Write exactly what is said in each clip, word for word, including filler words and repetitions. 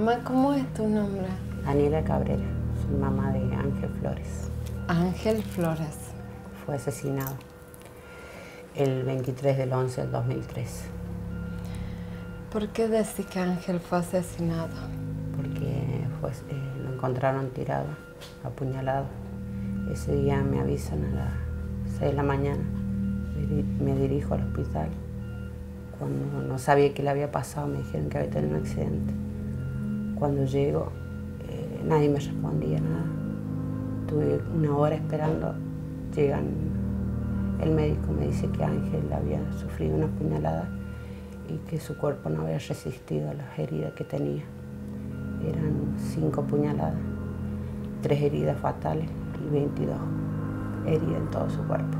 Mamá, ¿cómo es tu nombre? Daniela Cabrera, soy mamá de Ángel Flores. Ángel Flores. Fue asesinado el veintitrés del once del dos mil tres. ¿Por qué decís que Ángel fue asesinado? Porque fue, eh, lo encontraron tirado, apuñalado. Ese día me avisan a las seis de la mañana, me dirijo al hospital. Cuando no sabía qué le había pasado, me dijeron que había tenido un accidente. Cuando llego, eh, nadie me respondía nada. Tuve una hora esperando, llegan, el médico me dice que Ángel había sufrido una puñalada y que su cuerpo no había resistido a las heridas que tenía. Eran cinco puñaladas, tres heridas fatales y veintidós heridas en todo su cuerpo.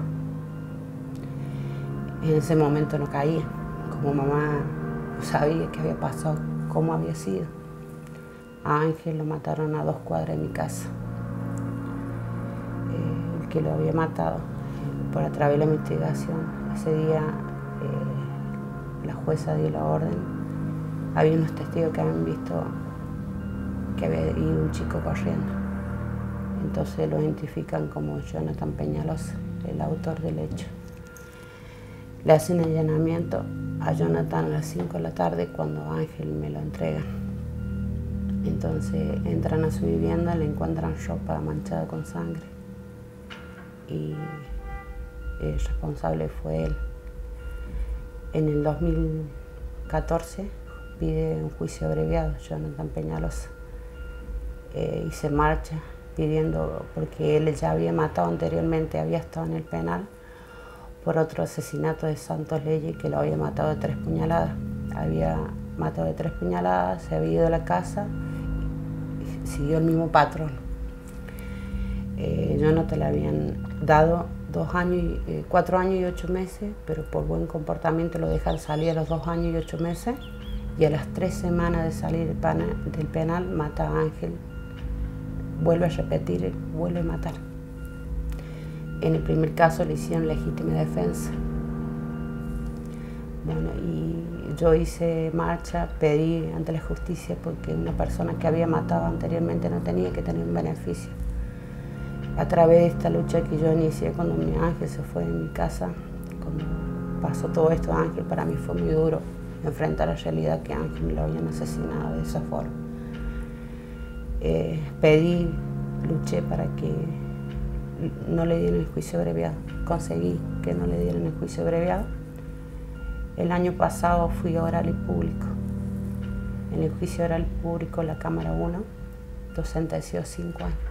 En ese momento no caía. Como mamá no sabía qué había pasado, cómo había sido. A Ángel lo mataron a dos cuadras de mi casa. Eh, el que lo había matado, por a través de la investigación, ese día eh, la jueza dio la orden. Había unos testigos que habían visto que había ido un chico corriendo. Entonces lo identifican como Jonathan Peñalosa, el autor del hecho. Le hacen allanamiento a Jonathan a las cinco de la tarde cuando Ángel me lo entrega. Entonces entran a su vivienda, le encuentran ropa manchada con sangre y el responsable fue él. En el dos mil catorce pide un juicio abreviado, Jonathan Peñalosa, eh, y se marcha pidiendo, porque él ya había matado anteriormente, había estado en el penal por otro asesinato de Santos Leyes, que lo había matado de tres puñaladas. Había matado de tres puñaladas, se había ido a la casa y siguió el mismo patrón. Eh, Jonathan le habían dado dos años y, eh, cuatro años y ocho meses, pero por buen comportamiento lo dejan salir a los dos años y ocho meses, y a las tres semanas de salir del penal, del penal mata a Ángel, vuelve a repetir, vuelve a matar. En el primer caso le hicieron legítima defensa. Bueno, y yo hice marcha, pedí ante la justicia porque una persona que había matado anteriormente no tenía que tener un beneficio. A través de esta lucha que yo inicié cuando mi Ángel se fue de mi casa, cuando pasó todo esto a Ángel, para mí fue muy duro enfrentar la realidad que Ángel me lo habían asesinado de esa forma. Eh, pedí, luché para que no le dieron el juicio abreviado. Conseguí que no le dieran el juicio abreviado. El año pasado fui a oral y público. En el juicio oral y público, la Cámara uno lo sentenció cinco años.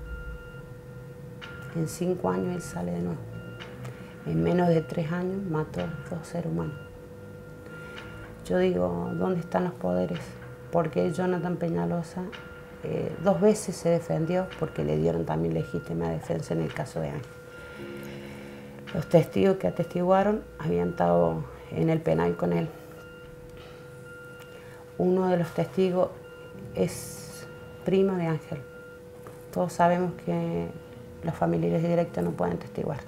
En cinco años él sale de nuevo. En menos de tres años mató a dos seres humanos. Yo digo, ¿dónde están los poderes? Porque Jonathan Peñalosa Eh, dos veces se defendió porque le dieron también legítima defensa en el caso de Ángel. Los testigos que atestiguaron habían estado en el penal con él. Uno de los testigos es primo de Ángel. Todos sabemos que los familiares directos no pueden testiguar.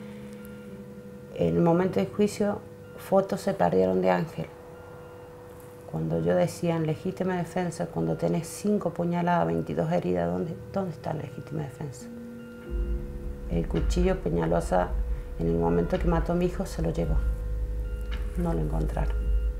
En el momento del juicio, fotos se perdieron de Ángel. Cuando yo decía en legítima defensa, cuando tenés cinco puñaladas, veintidós heridas, ¿dónde, ¿dónde está la legítima defensa? El cuchillo Peñalosa, en el momento que mató a mi hijo, se lo llevó. No lo encontraron.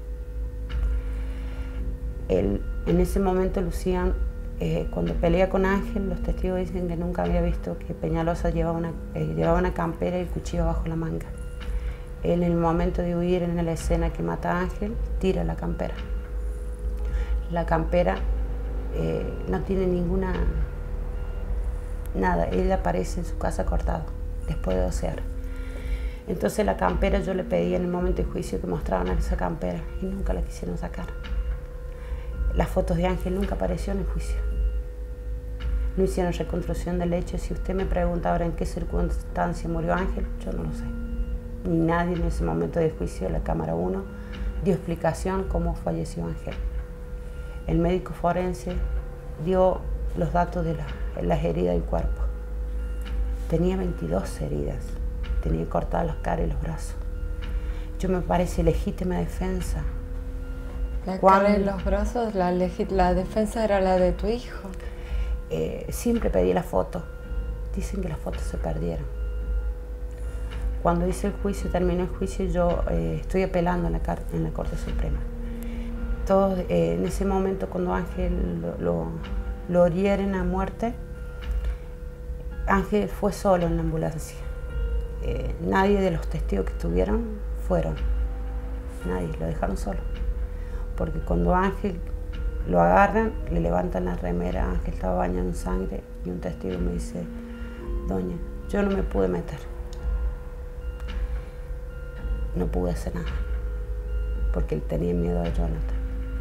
Él, en ese momento, Lucía, eh, cuando pelea con Ángel, los testigos dicen que nunca había visto que Peñalosa llevaba una, eh, llevaba una campera y el cuchillo bajo la manga. Él, en el momento de huir en la escena que mata a Ángel, tira la campera. La campera eh, no tiene ninguna, nada, él aparece en su casa cortado, después de docear. Entonces la campera yo le pedí en el momento de juicio que mostraran esa campera y nunca la quisieron sacar. Las fotos de Ángel nunca apareció en el juicio. No hicieron reconstrucción del hecho. Si usted me pregunta ahora en qué circunstancia murió Ángel, yo no lo sé. Ni nadie en ese momento de juicio, la Cámara uno, dio explicación cómo falleció Ángel. El médico forense dio los datos de la, las heridas del cuerpo. Tenía veintidós heridas, tenía cortadas las caras y los brazos. Yo me parece legítima defensa La cara y los brazos, la, la defensa era la de tu hijo. Eh, siempre pedí la foto. Dicen que las fotos se perdieron. Cuando hice el juicio, terminó el juicio, yo eh, estoy apelando en la, en la Corte Suprema. Todos, eh, en ese momento, cuando Ángel lo, lo, lo hieren a muerte, Ángel fue solo en la ambulancia. Eh, nadie de los testigos que estuvieron fueron. Nadie, lo dejaron solo. Porque cuando Ángel lo agarran, le levantan la remera, Ángel estaba bañado en sangre y un testigo me dice: doña, yo no me pude meter. No pude hacer nada, porque él tenía miedo a Jonathan.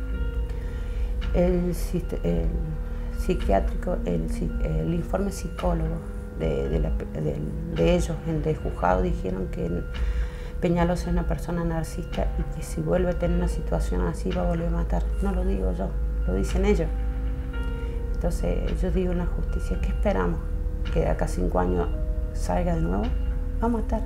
El, el psiquiátrico, el, el informe psicólogo de, de, la, de, de ellos, el de juzgado, dijeron que Peñalosa es una persona narcisista y que si vuelve a tener una situación así va a volver a matar. No lo digo yo, lo dicen ellos. Entonces yo digo en la justicia, ¿qué esperamos? ¿Que de acá a cinco años salga de nuevo? Va a matar.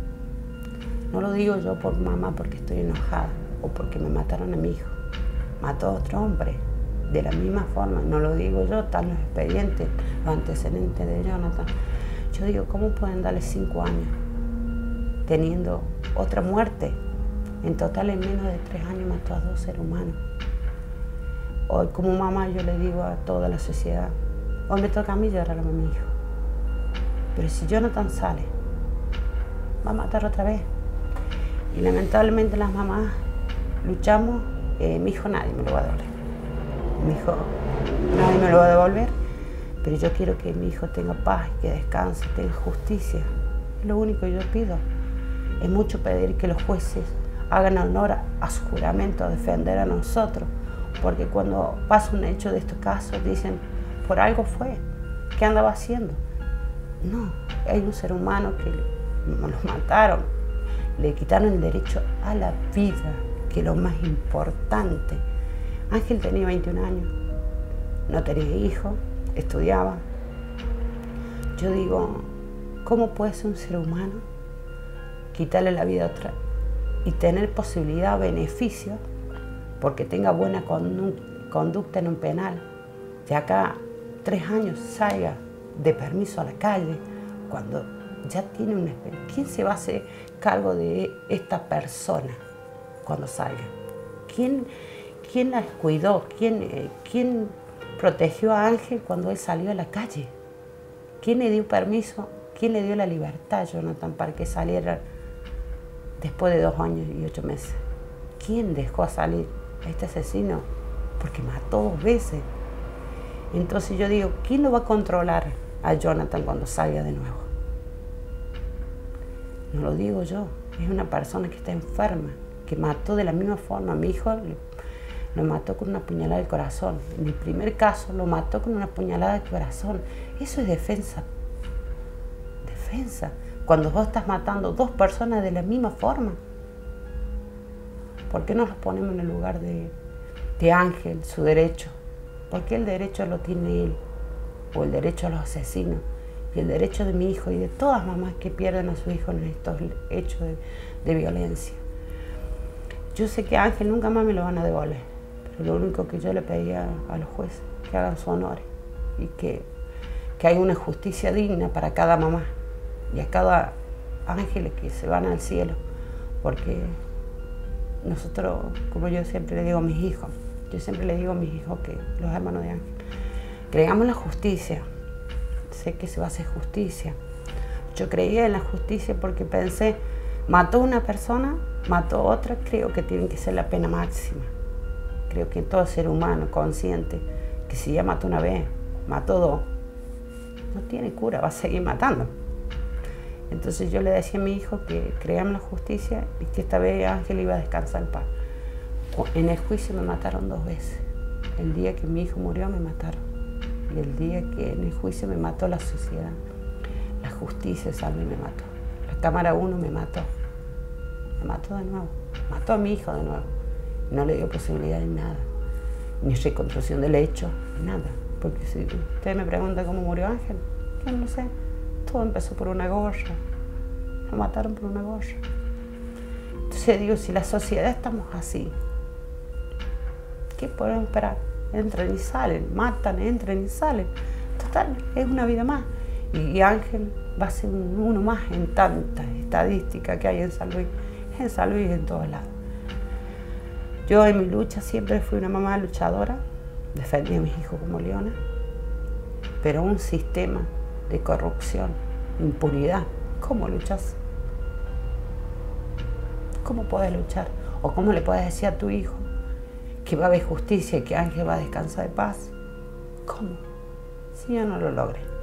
No lo digo yo por mamá porque estoy enojada o porque me mataron a mi hijo. Mató a otro hombre de la misma forma. No lo digo yo, están los expedientes, los antecedentes de Jonathan. Yo digo, ¿cómo pueden darle cinco años teniendo otra muerte? En total, en menos de tres años mató a dos seres humanos. Hoy, como mamá, yo le digo a toda la sociedad, hoy me toca a mí llorar a mi hijo. Pero si Jonathan sale, va a matar otra vez. Y lamentablemente las mamás luchamos, eh, mi hijo nadie me lo va a devolver. Mi hijo nadie me lo va a devolver, pero yo quiero que mi hijo tenga paz, que descanse, tenga justicia. Es lo único que yo pido. Es mucho pedir que los jueces hagan honor a su juramento, a defender a nosotros, porque cuando pasa un hecho de estos casos dicen, por algo fue, ¿qué andaba haciendo? No, hay un ser humano que los mataron. Le quitaron el derecho a la vida, que es lo más importante. Ángel tenía veintiún años, no tenía hijos, estudiaba. Yo digo, ¿cómo puede ser un ser humano quitarle la vida a otra y tener posibilidad, beneficio, porque tenga buena conducta en un penal? De acá tres años salga de permiso a la calle, cuando ya tiene una experiencia. ¿Quién se va a hacer cargo de esta persona cuando salga? ¿Quién, quién la cuidó? ¿Quién, eh, ¿Quién protegió a Ángel cuando él salió a la calle? ¿Quién le dio permiso? ¿Quién le dio la libertad a Jonathan para que saliera después de dos años y ocho meses? ¿Quién dejó a salir a este asesino? Porque mató dos veces. Entonces yo digo, ¿quién lo va a controlar a Jonathan cuando salga de nuevo? No lo digo yo, es una persona que está enferma, que mató de la misma forma. Mi hijo lo mató con una puñalada del corazón. En el primer caso lo mató con una puñalada del corazón. Eso es defensa. Defensa. Cuando vos estás matando dos personas de la misma forma. ¿Por qué no nos ponemos en el lugar de, de Ángel, su derecho? ¿Por qué el derecho lo tiene él? O el derecho a los asesinos. Y el derecho de mi hijo y de todas las mamás que pierden a su hijo en estos hechos de, de violencia. Yo sé que a Ángel nunca más me lo van a devolver, pero lo único que yo le pedía a los jueces, que hagan su honor y que, que haya una justicia digna para cada mamá y a cada ángel que se van al cielo, porque nosotros, como yo siempre le digo a mis hijos, yo siempre le digo a mis hijos, que los hermanos de Ángel, creamos en la justicia. Sé que se va a hacer justicia. Yo creía en la justicia porque pensé, mató una persona, mató otra, creo que tiene que ser la pena máxima. Creo que todo ser humano consciente, que si ya mató una vez, mató dos, no tiene cura, va a seguir matando. Entonces yo le decía a mi hijo que creamos la justicia y que esta vez Ángel iba a descansar en paz. En el juicio me mataron dos veces. El día que mi hijo murió me mataron. Y el día que en el juicio me mató la sociedad, la justicia salve me mató. La Cámara uno me mató. Me mató de nuevo. Mató a mi hijo de nuevo. No le dio posibilidad de nada. Ni reconstrucción del hecho, nada. Porque si usted me pregunta cómo murió Ángel, yo no sé. Todo empezó por una gorra. Lo mataron por una gorra. Entonces digo, si la sociedad estamos así, ¿Qué podemos esperar? Entran y salen, matan, entran y salen. Total, es una vida más. Y, y Ángel va a ser un, uno más en tantas estadísticas que hay en San Luis. En San Luis y en todos lados. Yo en mi lucha siempre fui una mamá luchadora, defendí a mis hijos como leona, pero un sistema de corrupción, impunidad, ¿cómo luchas? ¿Cómo puedes luchar? ¿O cómo le puedes decir a tu hijo que va a haber justicia y que Ángel va a descansar de paz? ¿Cómo? Si yo no lo logré.